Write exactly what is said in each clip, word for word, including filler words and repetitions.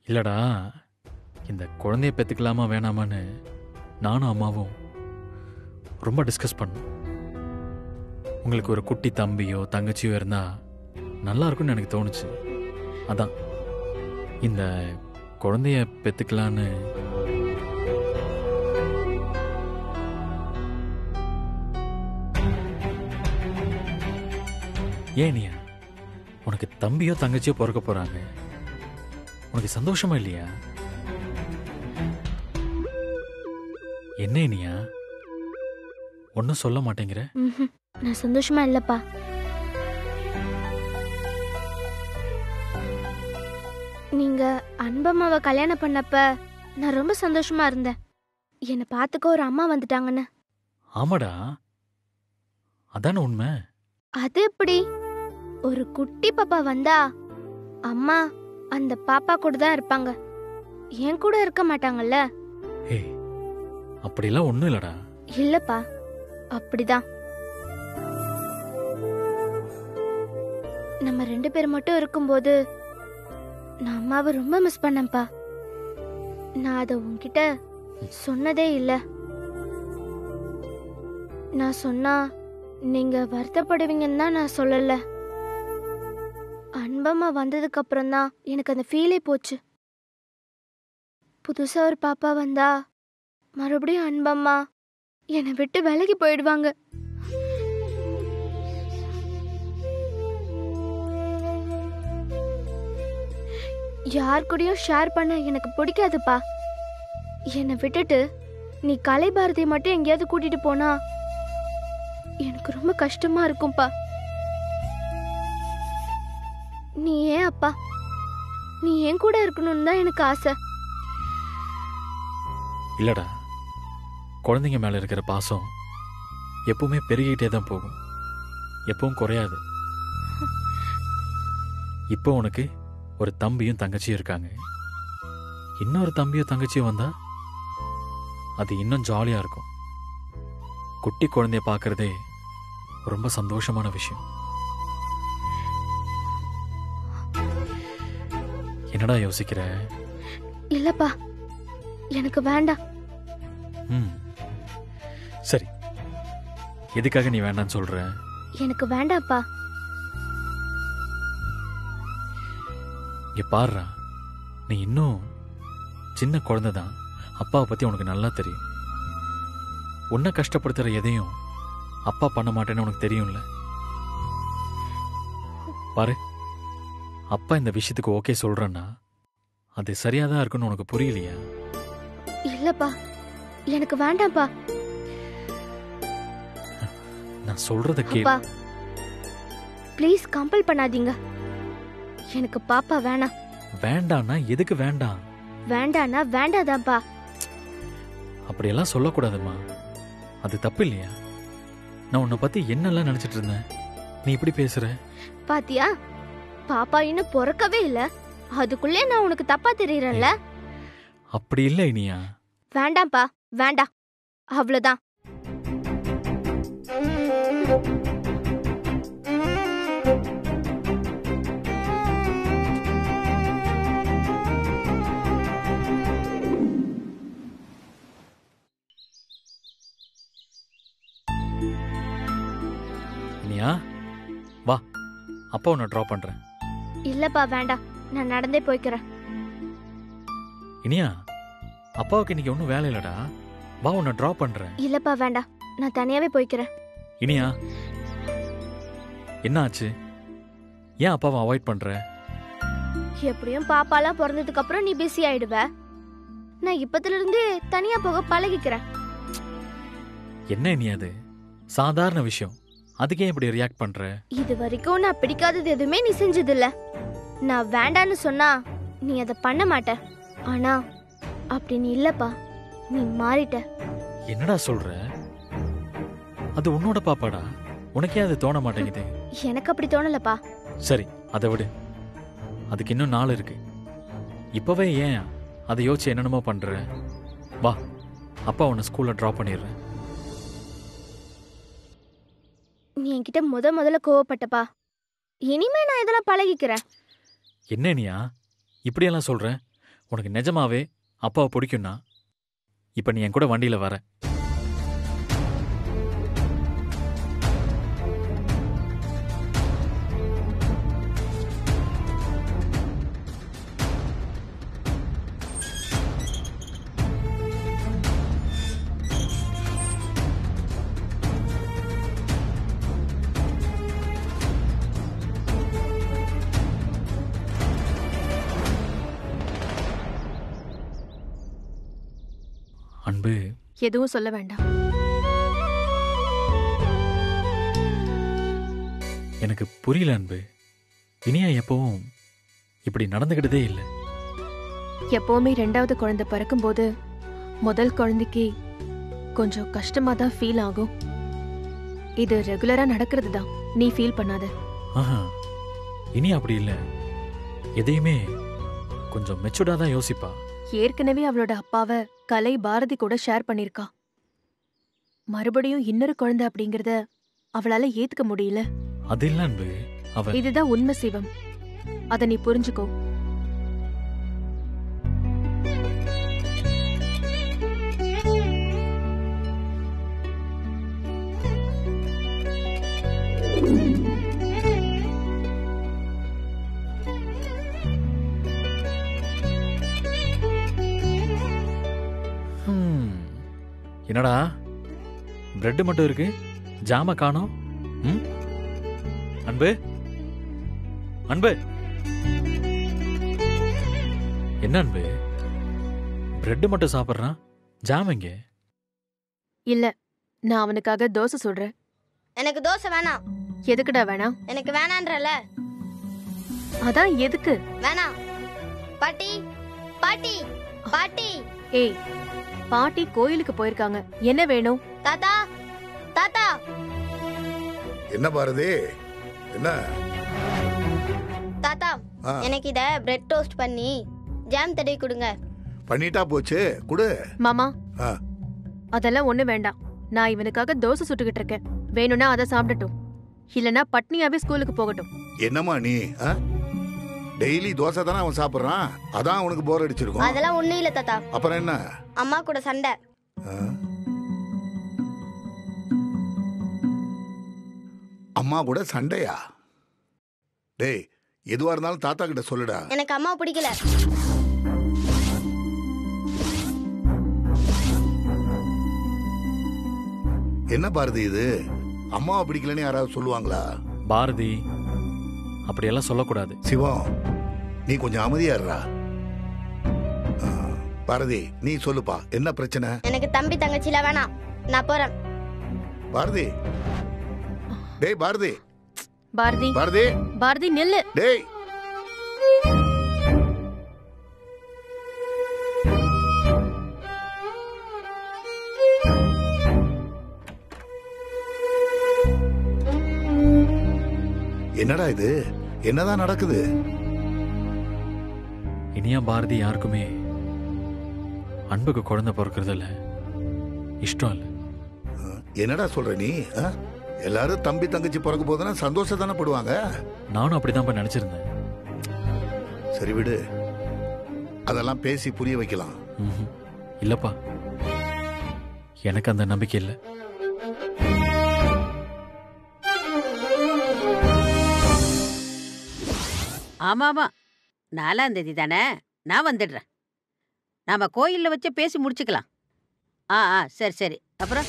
இல்லடா, இந்த குழந்தைய பெற்றுக்கலாமா வேணாமான்னு நானும் அம்மாவும் ரொம்ப டிஸ்கஸ் பண்ணோம். உங்களுக்கு ஒரு குட்டி தம்பியோ தங்கச்சியோ இருந்தா நல்லா இருக்கும்னு எனக்கு தோணுச்சு. அதான் இந்த குழந்தைய பெற்றுக்கலான்னு. ஏனியா, உனக்கு தம்பியோ தங்கச்சியோ பிறக்க போறாங்க, உனக்கு சந்தோஷமா இல்லையா? என்ன இனியா ஒன்னும் சொல்ல மாட்டேங்கிற? நான் சந்தோஷமா இல்லப்பா. நீங்க அன்பம்மாவை கல்யாணம் பண்ணப்ப நான் ரொம்ப சந்தோஷமா இருந்தேன். என்னை பார்த்துக்க ஒரு அம்மா வந்துட்டாங்கன்னு. ஆமாடா, அதான உண்மை. அது எப்படி? ஒரு குட்டி பாப்பா வந்தா அம்மா அந்த பாப்பா கூட தான் இருப்பாங்க, என் கூட இருக்க மாட்டாங்கல்ல? ஏ, அப்படிலாம் ஒண்ணும் இல்லடா. இல்லப்பா, அப்படிதான். நம்ம ரெண்டு பேர் மட்டும் இருக்கும்போது நான் அம்மாவை ரொம்ப மிஸ் பண்ணேன்ப்பா. நான் அதை உன்கிட்ட சொன்னதே இல்ல. நான் சொன்னா நீங்க வருத்தப்படுவீங்கன்னு தான் நான் சொல்லல. அன்பம்மா வந்ததுக்கு அப்புறம் தான் எனக்கு அந்த ஃபீலே போச்சு. புதுசா ஒரு பாப்பா வந்தா மறுபடியும் அன்பம்மா என்னை விட்டு விலகி போயிடுவாங்க. யார் கூடயும் ஷேர் பண்ண எனக்கு பிடிக்காதுப்பா. என்னை விட்டுட்டு நீ கலை பாரதியை மட்டும் எங்கேயாவது கூட்டிட்டு போனா எனக்கு ரொம்ப கஷ்டமா இருக்கும்பா. நீ ஏன் அப்பா, நீ என் கூட இருக்கணும்னு தான் எனக்கு ஆசை. இல்லடா, குழந்தைங்க மேல இருக்கிற பாசம் எப்பவுமே பெருகிட்டே தான் போகும், எப்பவும் குறையாது. இப்போ உனக்கு ஒரு தம்பியும் தங்கச்சியும் இருக்காங்க. இன்னொரு தம்பியும் தங்கச்சியும் வந்தா அது இன்னும் ஜாலியா இருக்கும். குட்டி குழந்தைய பார்க்கறதே ரொம்ப சந்தோஷமான விஷயம். என்னடா யோசிக்கிற? இல்லப்பா, எனக்கு வேண்டாம். ம், சரி, எதுக்காக நீ வேண்டான்னு சொல்ற? எனக்கு வேண்டாப்பா. இங்க பாருடா, நீ இன்னும் சின்ன குழந்தை தான். அப்பாவை பத்தி உனக்கு நல்லா தெரியும். உன்னை கஷ்டப்படுத்துற எதையும் அப்பா பண்ண மாட்டேன்னு உனக்கு தெரியும்ல. பாரு, அப்பா இந்த விஷயத்துக்கு ஓகே சொல்றேன்னா அது சரியாதான் இருக்குன்னு உனக்கு புரியலையா? இல்லப்பா, எனக்கு வேண்டாம்ப்பா. நான் சொல்றத கேளு. அப்பா, ப்ளீஸ் கம்பல் பண்ணாதீங்க. எனக்கு பாப்பா வேணாம். வேண்டான்னா எதுக்கு வேண்டாம்? வேண்டானா வேண்டாதான்ப்பா. அப்படியெல்லாம் சொல்லக்கூடாதுமா, அது தப்பு இல்லையா? நான் உன்னை பத்தி என்னெல்லாம் நினைச்சிட்டு இருந்தேன், நீ இப்படி பேசுற. பாத்தியா, பாப்பா இன்னும் பிறக்கவே இல்ல, அதுக்குள்ளே நான் உனக்கு தப்பா தெரியறேன்ல. அப்படி இல்ல இனியா. வேண்டாம்ப்பா, வேண்டாம், அவ்வளவுதான். இனியா, வா, அப்பா உன்னை ட்ராப் பண்றேன். இல்லப்பா, வேண்டாம், நான் நடந்தே போய்க்கிறேன். இனியா, அப்பாவுக்கு இன்னைக்கு ஒன்றும் வேலை இல்லடா, வா உன்னை ட்ராப் பண்றேன். இல்லப்பா, வேண்டாம், நான் தனியாவே போய்க்கிறேன். இனியா, என்ன ஆச்சு? ஏன் அப்பாவை அவாய்ட் பண்ற? எப்படியும் பாப்பாலாம் பிறந்ததுக்கு அப்புறம் நீ பிஸி ஆயிடுவ. நான் இப்பத்துல இருந்து தனியா போக பழகிக்கிறேன். என்ன இனி, அது சாதாரண விஷயம், அதுக்கே இப்படி ரியாக்ட் பண்ற? இது வரைக்கும் நான் பிடிக்காதது எதுவுமே நீ செஞ்சது இல்ல. நான் வேண்டான்னு சொன்னா நீ அதை பண்ண மாட்ட. ஆனா அப்படி நீ இல்லப்பா, நீ மாறிட்ட. என்னடா சொல்ற? அது உன்னோட பாப்பாடா, உனக்கே அது தோண மாட்டேங்குது. எனக்கு அப்படி தோணலப்பா. சரி, அதை விடு, அதுக்கு இன்னும் நாள் இருக்கு. இப்பவே ஏன் அதை யோசிச்சு என்னென்னமோ பண்ற? வா, அப்பா உன்னை ஸ்கூல்ல டிராப் பண்ணிடுறேன். நீ என்கிட்ட முத முதல்ல கோவப்பட்டப்பா, இனிமே நான் இதெல்லாம் பழகிக்கிறேன். என்ன நீயா இப்படியெல்லாம் சொல்ற? உனக்கு நிஜமாவே அப்பாவை பிடிக்கும்னா இப்ப நீ என் கூட வண்டியில வர. அன்பு, எதுவும் சொல்ல வேண்டாம். எனக்கு புரியல அன்பு. இனியா எப்பவும் இப்படி நடந்துகிட்டதே இல்லை. எப்பவுமே ரெண்டாவது குழந்தை பிறக்கும் போது முதல் குழந்தைக்கு கொஞ்சம் கஷ்டமா தான் ஃபீல் ஆகும். இது ரெகுலரா நடக்கிறது தான். நீ ஃபீல் பண்ணாத. ஆஹா, இனியா அப்படி இல்லை. எதையுமே கொஞ்சம் மெச்சூர்டா தான் யோசிப்பா. ஏற்கனவே அவளோட அப்பாவை கலை பாரதி கூட ஷேர் பண்ணிருக்கா. மறுபடியும் இன்னொரு குழந்தை அப்படிங்கறத அவளால ஏத்துக்க முடியல. அது இல்ல அன்பு, அவ இதுதான் உண்மை சிவம். அத நீ புரிஞ்சுக்கோ. என்னடா பிரெட் மட்டும் இருக்கு, ஜாம காணோம்? ம்? அன்பு, அன்பு, என்ன அன்பு பிரெட் மட்டும் சாப்பிடுறான், ஜாம் எங்க? இல்ல, நான் அவனுக்காக தோசை சுடுறேன். எனக்கு தோசை வேணாம். எதுக்குடா வேணாம்? எனக்கு வேணான்றல. அதான் எதுக்கு வேணாம். பாட்டி, பாட்டி, பாட்டி. ஏய், பாட்டி கோயிலுக்கு போயிருக்காங்க. என்ன வேணும்? தாத்தா, தாத்தா. என்ன பாரதி? என்ன தாத்தா, எனக்கு இத பிரெட் டோஸ்ட் பண்ணி ஜாம் தடவி கொடுங்க. பண்ணிட்டா போச்சு, குடு. மாமா, ஆ. அதெல்லாம் ஒண்ணு வேண்டாம். நான் இவனுக்காக தோசை சுட்டுக்கிட்டு இருக்கேன். வேணும்னா அதை சாப்பிடட்டும், இல்லனா பட்னியாவே ஸ்கூலுக்கு போகட்டும். என்னம்மா நீ? டெய்லி தோசை தானே அவன் சாப்பிடுறான், அதான் அவனுக்கு போர் அடிச்சிருக்கும். அதெல்லாம் ஒண்ணும் இல்ல தாத்தா. அப்புறம் என்ன? அம்மா கூட சண்டை. அம்மா கூட சண்டையா? டேய், எதுவா இருந்தாலும் தாத்தா கிட்ட சொல்லுடா. எனக்கு அம்மா பிடிக்கல. என்ன பாரதி இது? அம்மாவை பிடிக்கலன்னு யாராவது சொல்லுவாங்களா? பாரதி, அப்படியெல்லாம் சொல்லக்கூடாது. சிவம், நீ கொஞ்சம் அமைதியாடுறா. பாரதி, நீ சொல்லுப்பா, என்ன பிரச்சனை? எனக்கு தம்பி தங்கச்சில வேணாம், நான் போறேன். பாரதி, டேய் பாரதி. பாரதி, பாரதி, பாரதி நில்லு. டேய். என்னடா இது? என்னதான் நடக்குது? இனியா பாரதி யாருக்குமே அன்புக்கு குழந்தை பிறக்கிறது இல்ல, இஷ்டம் இல்ல. என்னடா சொல்ற நீ? எல்லாரும் தம்பி தங்கச்சி பிறக்க போதுன்னா சந்தோஷம் தானே படுவாங்க. நானும் அப்படிதான் நினைச்சிருந்தேன். சரி விடு, அதெல்லாம் பேசி புரிய வைக்கலாம். இல்லப்பா, எனக்கு அந்த நம்பிக்கை இல்லை. ஆமா ஆமா, நாலாம் தேதி தானே, நான் வந்துடுறேன். நாம கோயில்ல வச்சு பேசி முடிச்சுக்கலாம். ஆ ஆ சரி சரி. அப்புறம்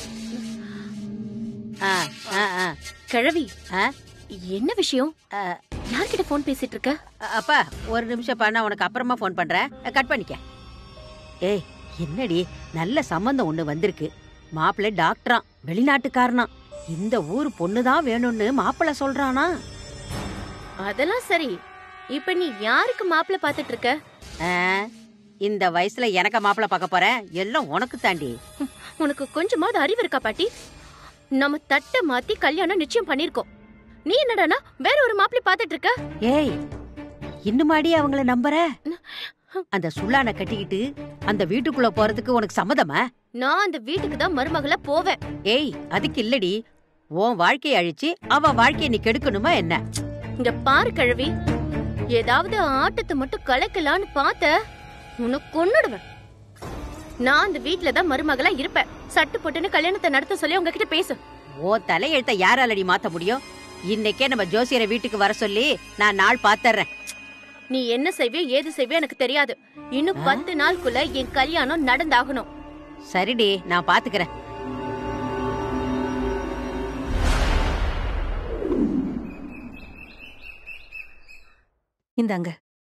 ஆ ஆ ஆ கிழவி, ஆ என்ன விஷயம்? யார்கிட்ட போன் பேசிட்டு இருக்க? அப்பா ஒரு நிமிஷம் பண்ண, உனக்கு அப்புறமா போன் பண்றேன், கட் பண்ணிக்க. ஏய், என்னடி நல்ல சம்பந்தம் ஒண்ணு வந்திருக்கு. மாப்பிள்ளை டாக்டரா, வெளிநாட்டுக்காரனா. இந்த ஊர் பொண்ணுதான் வேணும்னு மாப்பிள்ளை சொல்றானா? அதெல்லாம் சரி. இப்ப நீ யாருக்கு மாப்பிள்ளை பாத்துட்டு இருக்க? இந்த வயசுல எனக்கு மாப்பிள்ளை பார்க்க போறேன், எல்லாம் உனக்கு தாண்டி. உனக்கு கொஞ்சமாவது அறிவு இருக்கா பாட்டி? நம்ம தட்டை மாத்தி கல்யாணம் நிச்சயம் பண்ணிருக்கோம். நீ என்னடானா வேற ஒரு மாப்பிள்ளை பாத்துட்டு இருக்க? ஏய், இன்னுமாடி அவங்கள நம்புற? அந்த சுள்ளான கட்டிக்கிட்டு அந்த வீட்டுக்குள்ள போறதுக்கு உனக்கு சம்மதமா? நான் அந்த வீட்டுக்கு தான் மருமகளா போவேன். ஏய், அதுக்கு இல்லடி, உன் வாழ்க்கையை அழிச்சு அவ வாழ்க்கையை நீ கெடுக்கணுமா என்ன? இங்க பாரு கிழவி, ஏதாவது ஆட்டத்தை மட்டும் கலக்கலான்னு பார்த்த உனக்கு கொன்னுடுவேன். நான் அந்த வீட்ல தான் மருமகளா இருப்பேன். சட்டு போட்டுன்னு கல்யாணத்தை நடத்த சொல்லி உங்ககிட்ட பேசு. ஓ தலையெழுத்த யாராலடி மாத்த முடியும்? இன்னைக்கே நம்ம ஜோசியரை வீட்டுக்கு வர சொல்லி நான் நாள் பாத்துறேன். நீ என்ன செய்வியோ ஏது செய்வியோ எனக்கு தெரியாது. இன்னும் பத்து நாளுக்குள்ள என் கல்யாணம் நடந்தாகணும். சரிடி, நான் பாத்துக்கிறேன். இந்தாங்க.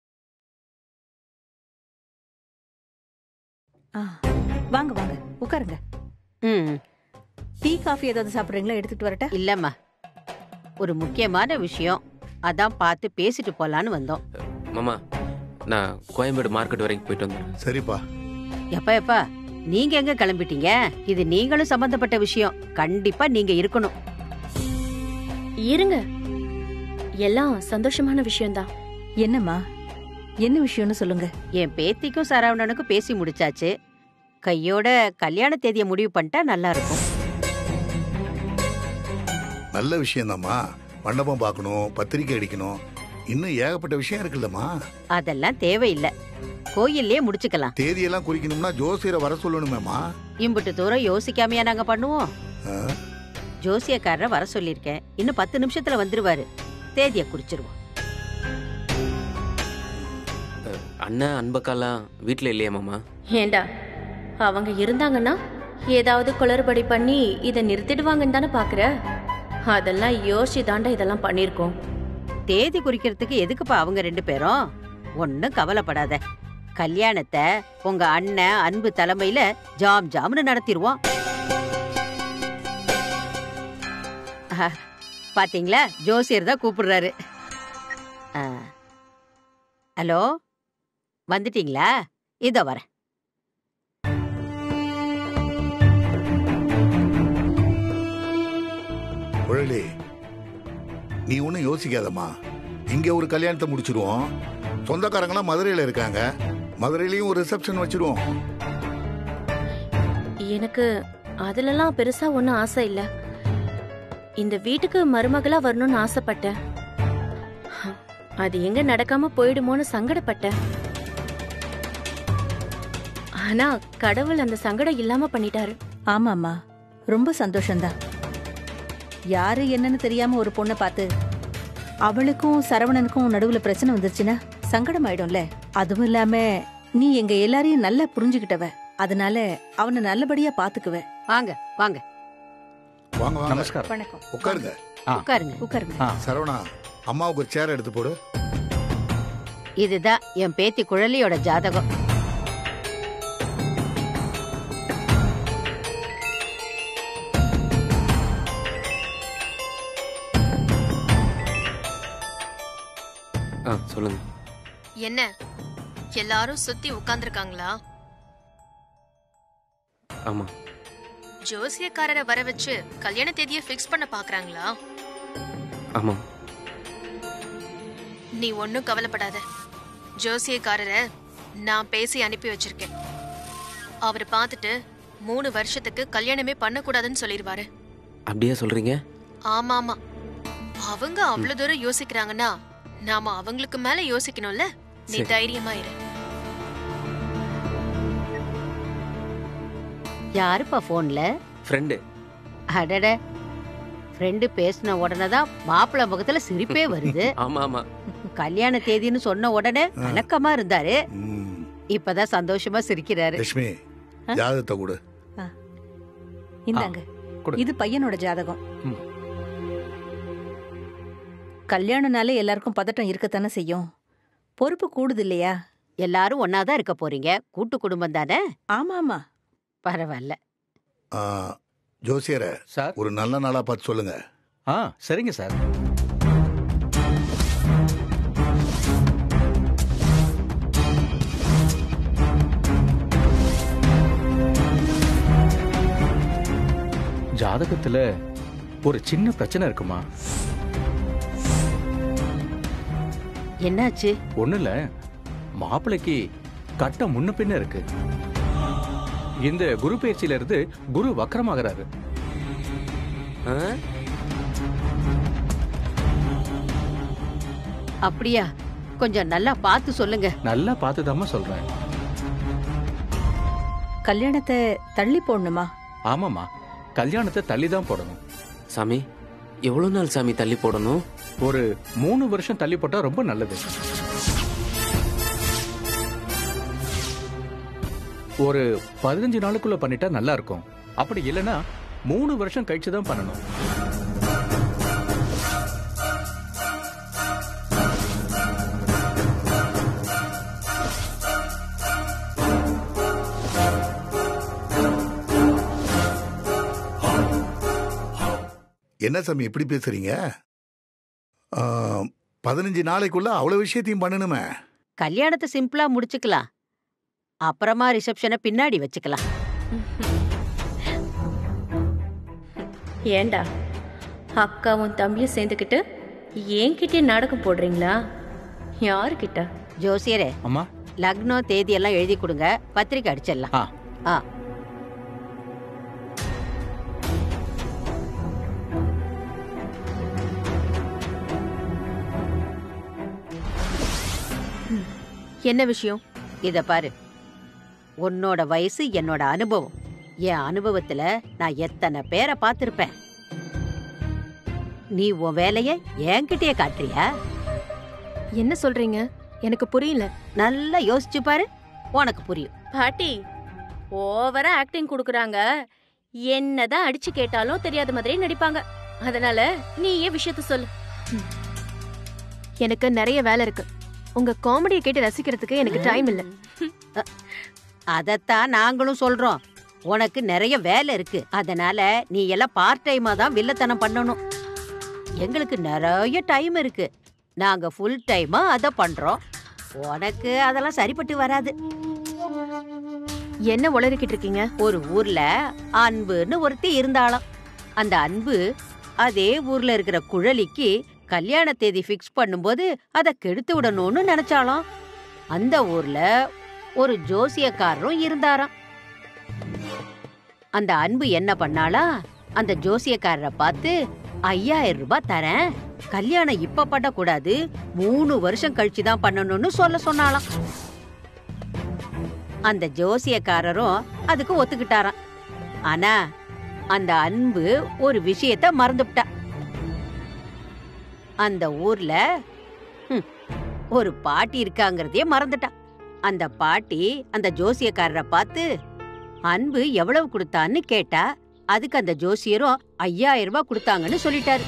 ஆ, வாங்க வாங்க உட்காருங்க. ம் டீ காஃபி ஏதாவது சாப்பிடுறீங்களா? எடுத்துட்டு வரட்டா? இல்லம்மா, ஒரு முக்கியமான விஷயம், அதான் பார்த்து பேசிட்டு போலான்னு வந்தோம். மாமா, நான் கோயம்பேடு மார்க்கெட் வரைக்கும் போயிட்டு வந்தேன். சரிப்பா. எப்பா எப்பா நீங்க எங்க கிளம்பிட்டீங்க? இது நீங்களும் சம்பந்தப்பட்ட விஷயம், கண்டிப்பா நீங்க இருக்கணும். இருங்க, எல்லாம் சந்தோஷமான விஷயம்தான். என்னம்மா, என்ன விஷயம்னு சொல்லுங்க. என் பேத்திக்கும் சரவணனுக்கும் பேசி முடிச்சாச்சு. கையோட கல்யாண தேதியை முடிவு பண்ணிட்டா நல்லா இருக்கும். நல்ல விஷயம்தாம்மா. மண்டபம் பார்க்கணும், பத்திரிக்கை அடிக்கணும், இன்னும் ஏகப்பட்ட விஷயம் இருக்குல்லம்மா. அதெல்லாம் தேவையில்லை, கோயிலே முடிச்சுக்கலாம். தேதியெல்லாம் குறிக்கணும்னா ஜோசியரை வர சொல்லணுமேம்மா. இம்புட்டு தூரம் யோசிக்காமையா நாங்க பண்ணுவோம்? ஆ? ஜோசியக்காரரை வர சொல்லியிருக்கேன், இன்னும் பத்து நிமிஷத்துல வந்துருவாரு. தேதியை குறிச்சிருவோம். அண்ணன் அன்பக்காலாம் வீட்டில் இல்லையா மாமா? ஏண்டா, அவங்க இருந்தாங்கன்னா ஏதாவது குளறுபடி பண்ணி இதை நிறுத்திடுவாங்கன்னு தானே பாக்குற? அதெல்லாம் யோசிச்சு தாண்டா இதெல்லாம் பண்ணிருக்கோம். தேதி குறிக்கிறதுக்கு எதுக்குப்பா அவங்க ரெண்டு பேரும்? ஒன்னும் கவலைப்படாத, கல்யாணத்தை உங்க அண்ணன் அன்பு தலைமையில ஜாம் ஜாம்னு நடத்திடுவோம். பாத்தீங்களா, ஜோசியர் தான் கூப்பிடுறாரு. ஹலோ, வந்துட்டீங்களா? இதோ வரேன். குழலி, நீ ஒன்னும் யோசிக்காதம்மா. இங்க ஒரு கல்யாணத்தை முடிச்சிருவோம். சொந்தக்காரங்களாம் மதுரையில இருக்காங்க, மதுரையிலயும் ஒரு ரிசப்ஷன் வச்சிருவோம். எனக்கு அதுலலாம் பெருசா ஒன்னும் ஆசை இல்ல. இந்த வீட்டுக்கு மருமகளா வரணும்னு ஆசைப்பட்டேன். அது எங்க நடக்காம போயிடுமோன்னு சங்கடப்பட்டேன். ஆனா கடவுள் அந்த சங்கடம் இல்லாம பண்ணிட்டாரு. ஆமாம்மா, ரொம்ப சந்தோஷம்தான். யாரு என்னன்னு தெரியாம ஒரு பொண்ணை பார்த்து அவளுக்கும் சரவணனுக்கும் நடுவுல பிரச்சனை வந்துருச்சுன்னா சங்கடம் ஆயிடும்ல. அதுவும் இல்லாம நீ எங்க எல்லாரையும் நல்லா புரிஞ்சுக்கிட்டவ, அதனால அவனை நல்லபடியா பாத்துக்குவ. வாங்க வாங்க வாங்க வாங்க. நமஸ்காரம். வணக்கம். உட்காருங்க. உட்காருங்க. உட்காருங்க. சரவணா, அம்மாவுக்கு ஒரு சேர் எடுத்து போடு. இதுதான் என் பேத்தி குழலியோட ஜாதகம். ஆ சொல்லுங்க. என்ன எல்லாரும் சுத்தி உட்கார்ந்துருக்காங்களா? ஆமா. ஜோசியக்காரரை வர வச்சு கல்யாண தேதியை ஃபிக்ஸ் பண்ண பாக்குறாங்களா? ஆமா. நீ ஒன்னும் கவலைப்படாத. ஜோசியக்காரரை நான் பேசி அனுப்பி வச்சிருக்கேன். அவர் பார்த்துட்டு மூணு வருஷத்துக்கு கல்யாணமே பண்ணக்கூடாதுன்னு சொல்லிடுவாரு. அப்படியே சொல்றீங்க? ஆமா ஆமா, அவங்க அவ்வளவு தூரம் யோசிக்கிறாங்கன்னா நாம அவங்களுக்கு மேல யோசிக்கணும்ல. நீ தைரியமா இரு. யாருப்பா போன்ல? ஃப்ரெண்டு. அடட, ஃப்ரெண்டு பேசின உடனே தான் மாப்பிள்ளை முகத்துல சிரிப்பே வருது. ஆமா ஆமா. கல்யாண தேதின்னு சொன்ன உடனே கலக்கமா இருந்தாரு, ம். இப்பதான் சந்தோஷமா சிரிக்கிறாரு. லட்சுமி, ஜாதகத்தை கொடு. இந்தாங்க, கொடு. இது பையனோட ஜாதகம். ம். கல்யாணம்னாலே எல்லாருக்கும் பதட்டம் இருக்கத்தானே செய்யும். பொறுப்பு கூடுது இல்லையா? எல்லாரும் ஒன்னாதான் இருக்க போறீங்க, கூட்டு குடும்பம் தானே. ஆமா ஆமா. பரவாயில்ல. ஆ, ஜோசியரை சார். ஒரு நல்ல நாளா பார்த்து சொல்லுங்க. ஆ சரிங்க சார். ஜாதகத்துல ஒரு சின்ன பிரச்சனை இருக்குமா? என்னாச்சு? ஒண்ணுல மாப்பிள்ளைக்கு கட்டம் முன்ன பின்ன இருக்கு. இந்த குரு பயிற்சியில இருந்து குரு வக்கரமாகறாரு. ஆ? அப்படியா? கொஞ்சம் நல்லா பார்த்து சொல்லுங்க. நல்லா பார்த்துதாம்மா சொல்றேன். கல்யாணத்தை தள்ளி போடணுமா? ஆமாம்மா, கல்யாணத்தை தள்ளி தான் போடணும். சாமி, எவ்வளவு நாள் சாமி தள்ளி போடணும்? ஒரு மூணு வருஷம் தள்ளி போட்டா ரொம்ப நல்லது. ஒரு பதினஞ்சு நாளுக்குள்ள பண்ணிட்டா நல்லா இருக்கும். அப்படி இல்லைன்னா மூணு வருஷம் கழிச்சு தான் பண்ணணும். என்ன சாமி இப்படி பேசுறீங்க? ஆ, பதினஞ்சு நாளைக்குள்ள அவ்வளவு விஷயத்தையும் பண்ணணுமே. கல்யாணத்தை சிம்பிளா முடிச்சுக்கலாம், அப்புறமா ரிசப்ஷனை பின்னாடி வச்சுக்கலாம். ஏண்டா அக்காவும் தம்பியும் சேர்ந்துக்கிட்டு என்கிட்டே நாடகம் போடுறீங்களா? யாருக்கிட்ட? ஜோசியரே, அம்மா, லக்னம் தேதி எல்லாம் எழுதி கொடுங்க, பத்திரிக்கை அடிச்சிடலாம். ஆ ஆ என்ன விஷயம்? இத பாரு, உன்னோட வயசு என்னோட அனுபவம். என் அனுபவத்துல நான் எத்தனை பேரை பார்த்திருப்பேன். நீ உன் வேலைய என்கிட்டயே காட்டுறியா? என்ன சொல்றீங்க? எனக்கு புரியல. நல்லா யோசிச்சு பாரு, உனக்கு புரியும். பாட்டி ஓவரா ஆக்டிங் கொடுக்கறாங்க. என்னதான் அடிச்சு கேட்டாலும் தெரியாத மாதிரி நடிப்பாங்க. அதனால நீ ஏன் விஷயத்த சொல்லு. எனக்கு நிறைய வேலை இருக்கு. உங்க காமெடியை கேட்டு ரசிக்கிறதுக்கு எனக்கு டைம் இல்ல. அதத்தான் நாங்களும் சொல்றோம். உனக்கு நிறைய வேலை இருக்கு, அதனால நீ எல்லாம் பார்ட் டைமா தான் வில்லத்தனம் பண்ணணும். எங்களுக்கு நிறைய டைம் இருக்கு, நாங்க ஃபுல் டைமா அத பண்றோம். உனக்கு அதெல்லாம் சரிப்பட்டு வராது. என்ன உளறிக்கிட்டு இருக்கீங்க? ஒரு ஊர்ல அன்புன்னு ஒருத்தி இருந்தாளாம். அந்த அன்பு அதே ஊர்ல இருக்கிற குழலிக்கு கல்யாண தேதி பிக்ஸ் பண்ணும்போது அதை கெடுத்து விடணும்னு நினைச்சாலாம். அந்த ஊர்ல ஒரு ஜோசியக்காரரும் இருந்தாராம். அந்த அன்பு என்ன பண்ணாளா, அந்த ஜோசியக்காரரை பார்த்து ஐயாயிரம் ரூபாய் தரேன், கல்யாணம் இப்ப பண்ணக்கூடாது, மூணு வருஷம் கழிச்சுதான் பண்ணணும்னு சொல்ல சொன்னாலாம். அந்த ஜோசியக்காரரும் அதுக்கு ஒத்துக்கிட்டாராம். ஆனா அந்த அன்பு ஒரு விஷயத்த மறந்துவிட்டா. அந்த ஊர்ல ஒரு பாட்டி இருக்காங்கிறதையே மறந்துட்டா. அந்த பாட்டி அந்த ஜோசியக்காரரை பார்த்து அன்பு எவ்வளவு கொடுத்தான்னு கேட்டா. அதுக்கு அந்த ஜோசியரும் ஐயாயிரம் ரூபாய் கொடுத்தாங்கன்னு சொல்லிட்டாரு.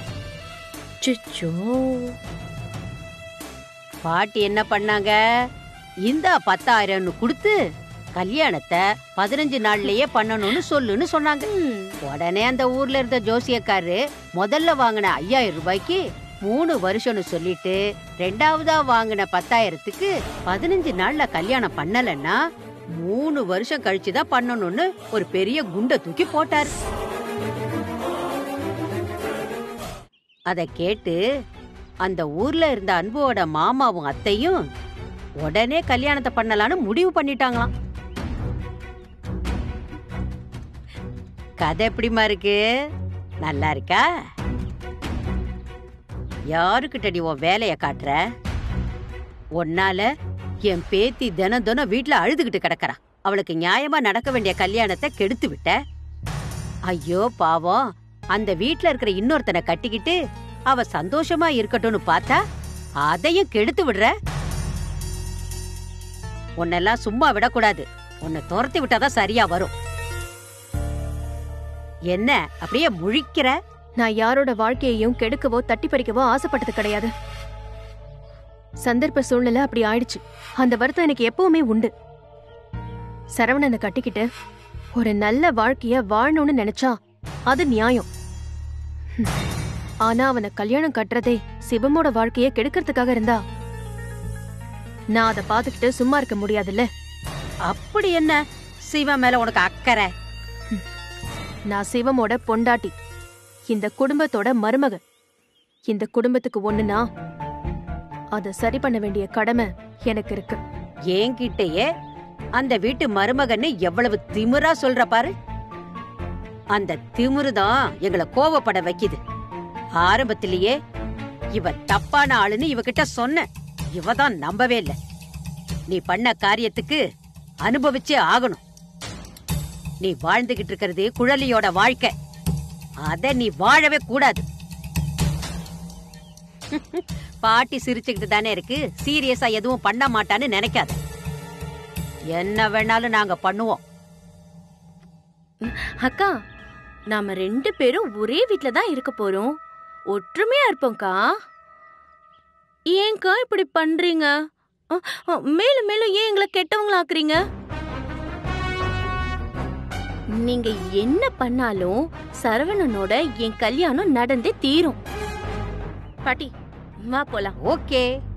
பாட்டி என்ன பண்ணாங்க, இந்த பத்தாயிரம்னு கொடுத்து கல்யாணத்தை பதினஞ்சு நாள்லயே பண்ணணும்னு சொல்லுன்னு சொன்னாங்க. உடனே அந்த ஊர்ல இருந்த ஜோசியக்காரரு முதல்ல வாங்கின ஐயாயிரம் ரூபாய்க்கு மூணு வருஷம்னு சொல்லிட்டு ரெண்டாவதா வாங்கின பத்தாயிரத்துக்கு பதினஞ்சு நாள்ல கல்யாணம் பண்ணலன்னா மூணு வருஷம் கழிச்சுதான் பண்ணணும்னு ஒரு பெரிய குண்டை தூக்கி போட்டாரு. அத கேட்டு அந்த ஊர்ல இருந்த அன்புவோட மாமாவும் அத்தையும் உடனே கல்யாணத்தை பண்ணலான்னு முடிவு பண்ணிட்டாங்களாம். கதை எப்படிமா இருக்கு? நல்லா இருக்கா? யாருக்கிட்டடி உன் வேலைய காட்டுற? ஒன்னால என் பேத்தி தினம் தினம் வீட்டுல அழுதுகிட்டு கிடக்கறா. அவளுக்கு நியாயமா நடக்க வேண்டிய கல்யாணத்தை கெடுத்து விட்ட. ஐயோ பாவம், அந்த வீட்டுல இருக்கிற இன்னொருத்தனை கட்டிக்கிட்டு அவ சந்தோஷமா இருக்கட்டும்னு பார்த்தா அதையும் கெடுத்து விடுற. உன்னெல்லாம் சும்மா விடக்கூடாது, உன்னை துரத்தி விட்டாதான் சரியா வரும். என்ன அப்படியே முழிக்கிற? நான் யாரோட வாழ்க்கையையும் கெடுக்கவோ தட்டி பறிக்கவோ ஆசைப்பட்டது கிடையாது. சந்தர்ப்ப சூழ்நிலை அப்படி ஆயிடுச்சு. அந்த வருத்தம் எனக்கு எப்பவுமே உண்டு. சரவணனை கட்டிக்கிட்டு ஒரு நல்ல வாழ்க்கைய வாழணும்னு நினைச்சா அது நியாயம். ஆனா அவனை கல்யாணம் கட்டுறதே சிவமோட வாழ்க்கைய கெடுக்கிறதுக்காக இருந்தா நான் அதை பாத்துக்கிட்டு சும்மா இருக்க முடியாதுல்ல. அப்படி என்ன சிவன் மேல உனக்கு அக்கறை? நான் சிவமோட பொண்டாட்டி, இந்த குடும்பத்தோட மருமக. இந்த குடும்பத்துக்கு ஒண்ணுனா அத சரி பண்ண வேண்டிய கடமை எனக்கு இருக்கு. என்கிட்டயே அந்த வீட்டு மருமகன்னு எவ்வளவு திமிரா சொல்ற பாரு. அந்த திமிருதான் எங்களை கோவப்பட வைக்குது. ஆரம்பத்திலேயே இவ தப்பான ஆளுன்னு இவகிட்ட சொன்ன, இவதான் நம்பவே இல்லை. நீ பண்ண காரியத்துக்கு அனுபவிச்சே ஆகணும். நீ வாழ்ந்துகிட்டு இருக்கிறது குழலியோட வாழ்க்கை. அத நீ வாழவே கூடாது. பாட்டி சிரிச்சுக்கிட்டு தானே இருக்கு, சீரியஸா எதுவும் பண்ண மாட்டான்னு நினைக்காத. என்ன வேணாலும் நாங்க பண்ணுவோம். அக்கா, நாம ரெண்டு பேரும் ஒரே வீட்ல தான் இருக்க போறோம். ஒற்றுமையா இருப்போம்க்கா. ஏன்க்கா இப்படி பண்றீங்க? அ, அ, மேலும் மேலும் ஏன் எங்களை கெட்டவங்களாக்குறீங்க? நீங்க என்ன பண்ணாலும் சரவணனோட என் கல்யாணம் நடந்தே தீரும். பாட்டி வா போலாம். ஓகே.